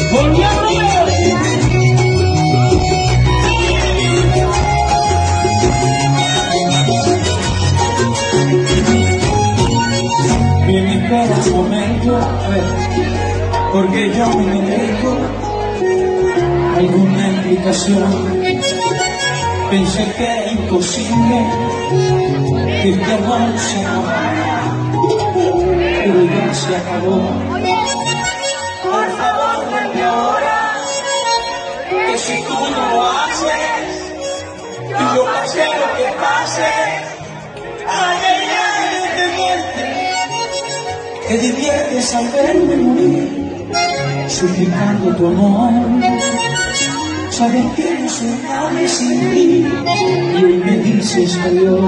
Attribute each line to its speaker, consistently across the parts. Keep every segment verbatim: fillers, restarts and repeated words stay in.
Speaker 1: En cada momento, porque yo me merezco alguna explicación. Pensé que era imposible que este amor se acabara, pero ya se acabó. Por favor, vuelve ahora, que si tú no lo haces, y yo pase lo que pase, ay, ay, ay, de muerte. Te diviertes al verme morir, suplicando tu amor. Sabes que no soy nadie sin ti, y hoy me dices adiós.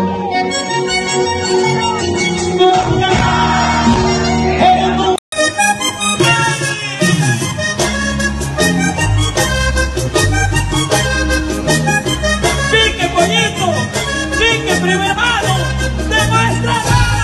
Speaker 2: Pique pollito, pique primer mano, demuéstrala.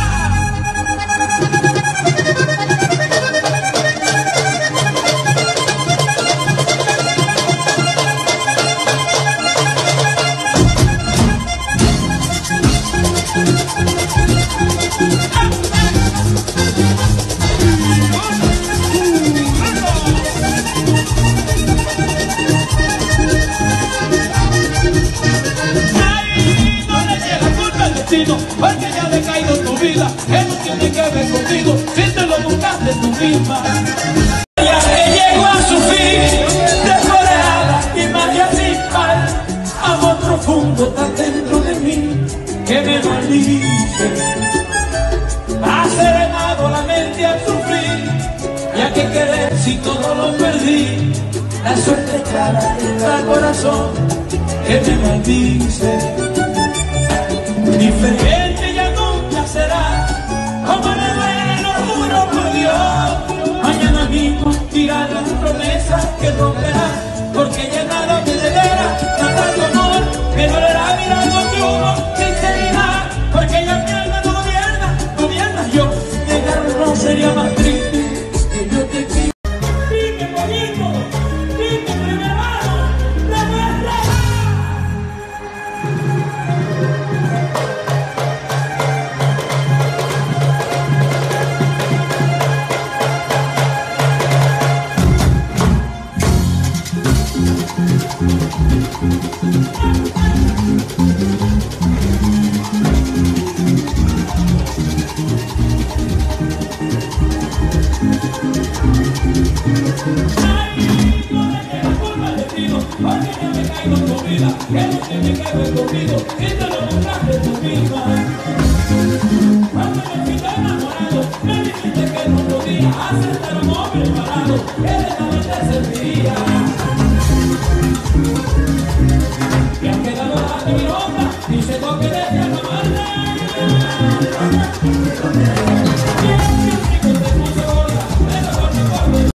Speaker 2: Porque ya le caído en tu vida, él no tiene que ver contigo, si te lo buscaste tú misma. Ya que llegó a su fin, descoreada y magia sin par, amor profundo está dentro de mí, que me maldice. Ha serenado la mente al sufrir, ya que querer si todo lo perdí, la suerte clara está al corazón, que me maldice. Diferente ya nunca será, como le duele, lo juro por Dios. Mañana mismo tirar las promesas que romperá, porque ya nada me deberá, nada de amor, me dolerá mirando tu humor, sinceridad, porque ya mi alma no gobierna, gobierna yo, negarlo no sería más triste que yo te quiero. Pique pollito, pique primer mano, demuéstrala. Que no tiene que ver conmigo, si te lo buscaste tú misma. Cuando yo fui tan enamorado, me dijiste que no podía aceptar un hombre parado, que de nada te serviría. Que has quedado a mi ropa, diciendo que